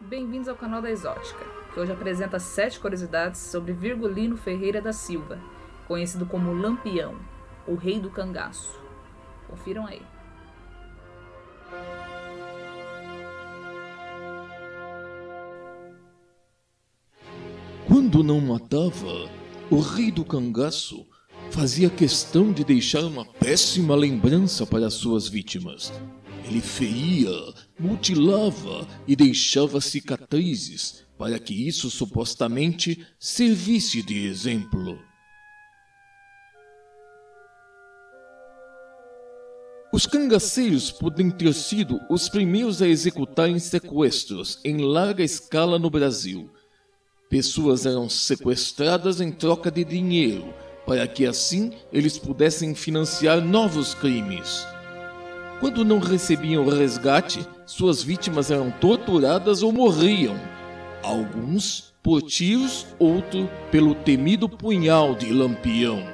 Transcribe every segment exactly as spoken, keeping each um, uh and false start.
Bem-vindos ao canal da Exótica, que hoje apresenta sete curiosidades sobre Virgulino Ferreira da Silva, conhecido como Lampião, o rei do cangaço. Confiram aí. Quando não matava, o rei do cangaço fazia questão de deixar uma péssima lembrança para suas vítimas. Ele feria, mutilava e deixava cicatrizes para que isso supostamente servisse de exemplo. Os cangaceiros podem ter sido os primeiros a executarem sequestros em larga escala no Brasil. Pessoas eram sequestradas em troca de dinheiro, para que assim eles pudessem financiar novos crimes. Quando não recebiam resgate, suas vítimas eram torturadas ou morriam. Alguns por tiros, outros pelo temido punhal de Lampião.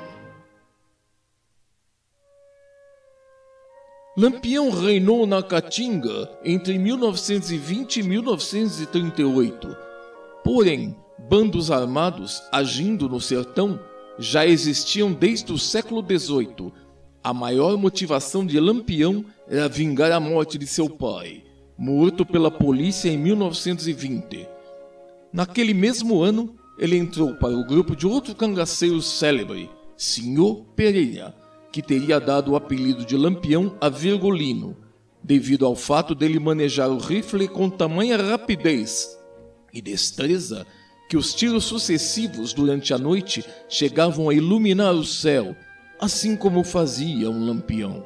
Lampião reinou na Caatinga entre mil novecentos e vinte e mil novecentos e trinta e oito. Porém, bandos armados agindo no sertão já existiam desde o século dezoito. A maior motivação de Lampião era vingar a morte de seu pai, morto pela polícia em mil novecentos e vinte. Naquele mesmo ano, ele entrou para o grupo de outro cangaceiro célebre, senhor Pereira, que teria dado o apelido de Lampião a Virgulino, devido ao fato dele manejar o rifle com tamanha rapidez e destreza que os tiros sucessivos durante a noite chegavam a iluminar o céu, assim como fazia um lampião.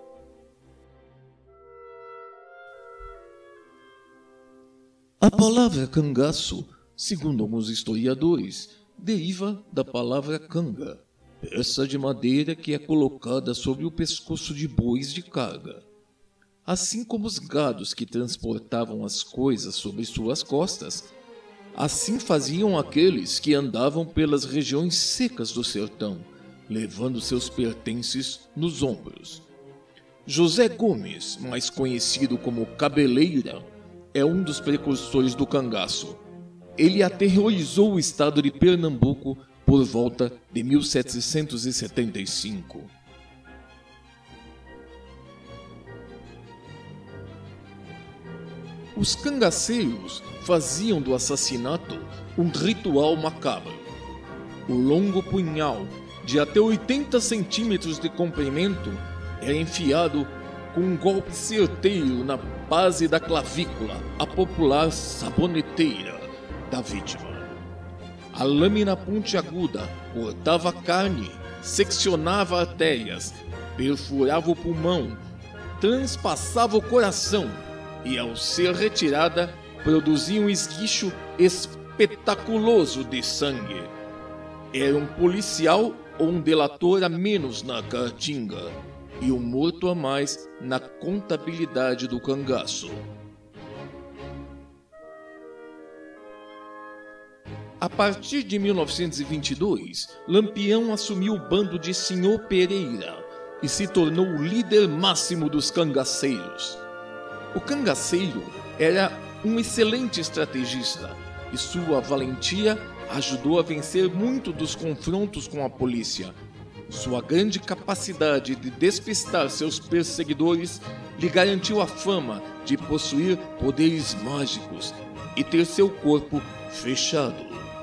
A palavra cangaço, segundo alguns historiadores, deriva da palavra canga, peça de madeira que é colocada sobre o pescoço de bois de carga. Assim como os gados que transportavam as coisas sobre suas costas, assim faziam aqueles que andavam pelas regiões secas do sertão, levando seus pertences nos ombros. José Gomes, mais conhecido como Cabeleira, é um dos precursores do cangaço. Ele aterrorizou o estado de Pernambuco por volta de mil setecentos e setenta e cinco. Os cangaceiros faziam do assassinato um ritual macabro. O longo punhal, de até oitenta centímetros de comprimento, era enfiado com um golpe certeiro na base da clavícula, a popular saboneteira da vítima. A lâmina pontiaguda cortava a carne, seccionava artérias, perfurava o pulmão, transpassava o coração e, ao ser retirada, produzia um esguicho espetaculoso de sangue. Era um policial ou um delator a menos na Caatinga e um morto a mais na contabilidade do cangaço. A partir de mil novecentos e vinte e dois, Lampião assumiu o bando de senhor Pereira e se tornou o líder máximo dos cangaceiros. O cangaceiro era um excelente estrategista e sua valentia ajudou a vencer muito dos confrontos com a polícia. Sua grande capacidade de despistar seus perseguidores lhe garantiu a fama de possuir poderes mágicos e ter seu corpo fechado.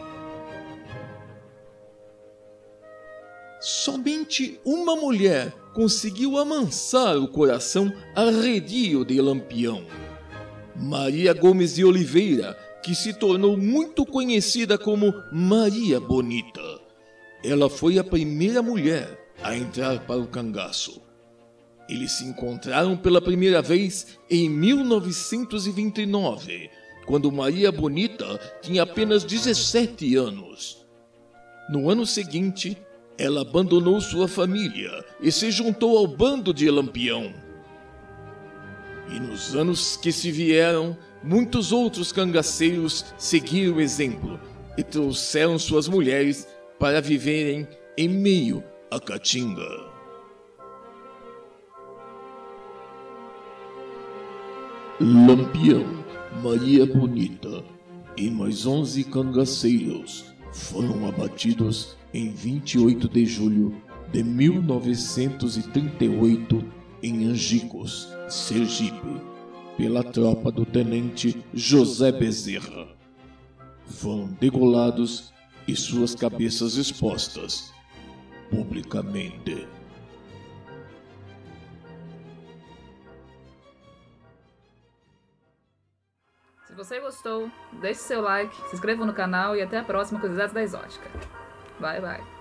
Somente uma mulher conseguiu amansar o coração arredio de Lampião. Maria Gomes de Oliveira, que se tornou muito conhecida como Maria Bonita. Ela foi a primeira mulher a entrar para o cangaço. Eles se encontraram pela primeira vez em mil novecentos e vinte e nove, quando Maria Bonita tinha apenas dezessete anos. No ano seguinte, ela abandonou sua família e se juntou ao bando de Lampião. E nos anos que se vieram, muitos outros cangaceiros seguiram o exemplo e trouxeram suas mulheres para viverem em meio à Caatinga. Lampião, Maria Bonita e mais onze cangaceiros foram abatidos em vinte e oito de julho de mil novecentos e trinta e oito em Angicos, Sergipe, pela tropa do tenente José Bezerra. Foram degolados e suas cabeças expostas publicamente. Se você gostou, deixe seu like, se inscreva no canal e até a próxima Curiosidades da Exótica. Bye, bye.